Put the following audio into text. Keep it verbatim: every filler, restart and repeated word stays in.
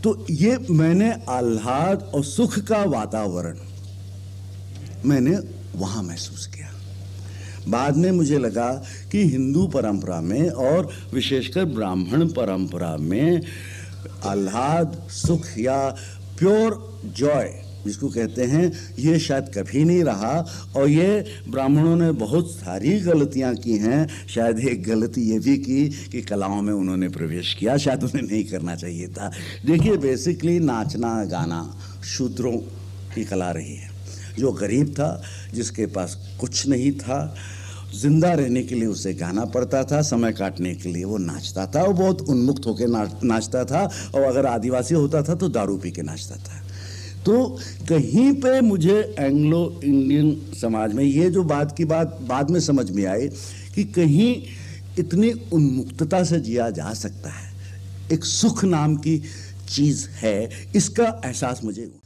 तो ये मैंने आह्लाद और सुख का वातावरण मैंने वहाँ महसूस किया। बाद में मुझे लगा कि हिंदू परंपरा में और विशेषकर ब्राह्मण परंपरा में आह्लाद, सुख या प्योर जॉय जिसको कहते हैं, ये शायद कभी नहीं रहा। और ये ब्राह्मणों ने बहुत सारी गलतियां की हैं। शायद एक गलती ये भी की कि कलाओं में उन्होंने प्रवेश किया, शायद उन्हें नहीं करना चाहिए था। देखिए, बेसिकली नाचना गाना शूद्रों की कला रही है। जो गरीब था, जिसके पास कुछ नहीं था, जिंदा रहने के लिए उसे गाना पड़ता था, समय काटने के लिए वो नाचता था। वो बहुत उन्मुक्त होकर नाच नाचता था और अगर आदिवासी होता था तो दारू पी के नाचता था। तो कहीं पे मुझे एंग्लो इंडियन समाज में ये जो बात की बात बाद में समझ में आई कि कहीं इतनी उन्मुक्तता से जिया जा सकता है, एक सुख नाम की चीज़ है, इसका एहसास मुझे